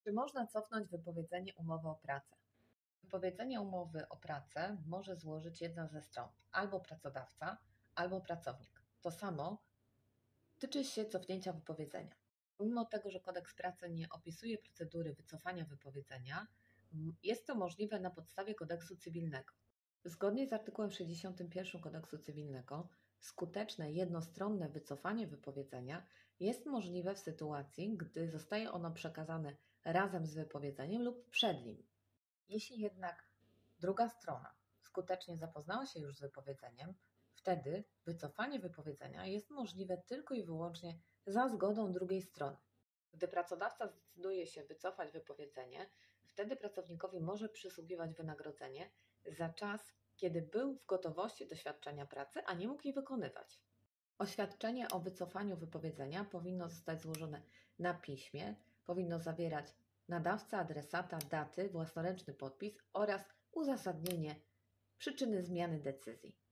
Czy można cofnąć wypowiedzenie umowy o pracę? Wypowiedzenie umowy o pracę może złożyć jedna ze stron, albo pracodawca, albo pracownik. To samo tyczy się cofnięcia wypowiedzenia. Pomimo tego, że Kodeks pracy nie opisuje procedury wycofania wypowiedzenia, jest to możliwe na podstawie Kodeksu cywilnego. Zgodnie z artykułem 61 Kodeksu cywilnego, skuteczne jednostronne wycofanie wypowiedzenia jest możliwe w sytuacji, gdy zostaje ono przekazane razem z wypowiedzeniem lub przed nim. Jeśli jednak druga strona skutecznie zapoznała się już z wypowiedzeniem, wtedy wycofanie wypowiedzenia jest możliwe tylko i wyłącznie za zgodą drugiej strony. Gdy pracodawca zdecyduje się wycofać wypowiedzenie, wtedy pracownikowi może przysługiwać wynagrodzenie za czas, kiedy był w gotowości do świadczenia pracy, a nie mógł jej wykonywać. Oświadczenie o wycofaniu wypowiedzenia powinno zostać złożone na piśmie, powinno zawierać nadawca, adresata, daty, własnoręczny podpis oraz uzasadnienie przyczyny zmiany decyzji.